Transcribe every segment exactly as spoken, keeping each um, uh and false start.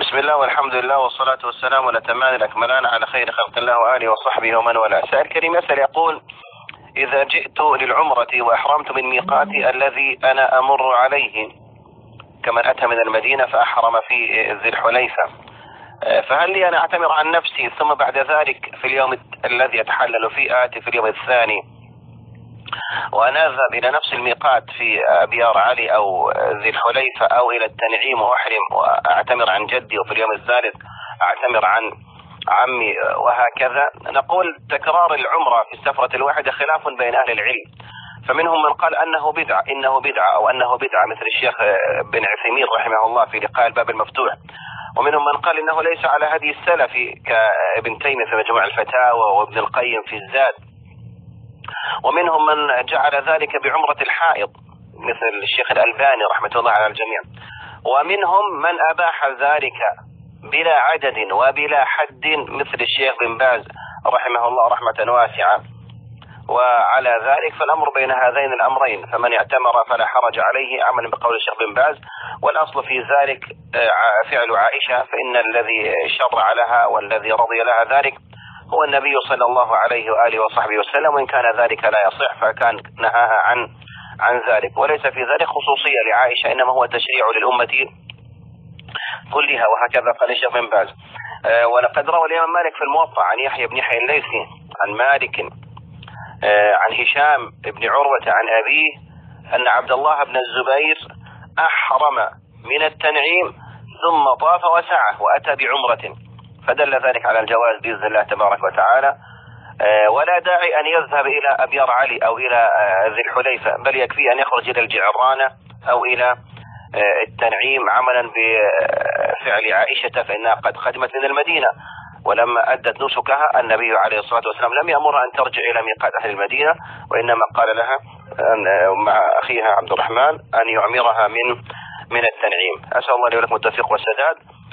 بسم الله والحمد لله والصلاة والسلام الأتمان الأكملان على خير خلق الله وآله وصحبه ومن والاه. سائل كريم يسأل يقول: إذا جئت للعمرة وأحرمت من ميقاتي الذي أنا أمر عليه كمن أتى من المدينة فأحرم في ذي الحليفة، فهل لي أنا أعتمر عن نفسي ثم بعد ذلك في اليوم الذي أتحلل فيه آتي في اليوم الثاني وأنا أذهب إلى نفس الميقات في أبيار علي أو ذي الحليفة أو إلى التنعيم وأحرم وأعتمر عن جدي، وفي اليوم الثالث أعتمر عن عمي وهكذا؟ نقول تكرار العمرة في السفرة الواحدة خلاف بين أهل العلم، فمنهم من قال أنه بدعة إنه بدعة أو أنه بدعة مثل الشيخ بن عثيمين رحمه الله في لقاء الباب المفتوح، ومنهم من قال إنه ليس على هدي السلف كابن تيمية في مجموع الفتاوى وابن القيم في الزاد، ومنهم من جعل ذلك بعمرة الحائض مثل الشيخ الألباني رحمة الله على الجميع، ومنهم من أباح ذلك بلا عدد وبلا حد مثل الشيخ بن باز رحمه الله رحمة واسعة. وعلى ذلك فالأمر بين هذين الأمرين، فمن اعتمر فلا حرج عليه عملا بقول الشيخ بن باز، والأصل في ذلك فعل عائشة، فإن الذي شرع لها والذي رضي لها ذلك هو النبي صلى الله عليه وآله وصحبه وسلم، وإن كان ذلك لا يصح فكان نهاها عن عن ذلك، وليس في ذلك خصوصية لعائشة، إنما هو تشريع للأمة كلها، وهكذا قال الشيخ بن باز. أه ولقد روى الإمام مالك في الموطأ عن يحيى بن يحيى الليثي عن مالك أه عن هشام بن عروة عن أبيه أن عبد الله بن الزبير أحرم من التنعيم ثم طاف وسعى وأتى بعمرة، فدل ذلك على الجواز بإذن الله تبارك وتعالى، أه ولا داعي أن يذهب إلى أبيار علي أو إلى أه ذي الحليفة، بل يكفي أن يخرج إلى الجعرانة أو إلى التنعيم عملا بفعل عائشة، فإنها قد قدمت من المدينة، ولما أدت نسكها النبي عليه الصلاة والسلام لم يأمرها أن ترجع إلى ميقات أهل المدينة، وإنما قال لها مع أخيها عبد الرحمن أن يعمرها من من التنعيم. أسأل الله لي ولكم التوفيق والسداد.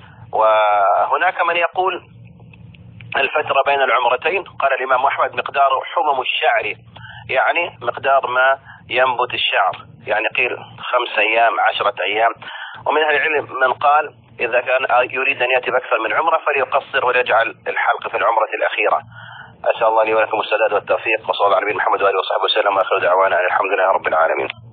وهناك من يقول الفترة بين العمرتين، قال الإمام أحمد مقدار حمم الشعر، يعني مقدار ما ينبت الشعر، يعني قيل خمس أيام عشرة أيام. ومن أهل العلم من قال إذا كان يريد أن يأتي بأكثر من عمرة فليقصر ويجعل الحلق في العمرة الأخيرة. أسأل الله لي ولكم السداد والتوفيق، وصلى الله على نبينا محمد وآله وصحبه وسلم، وآخر دعوانا الحمد لله رب العالمين.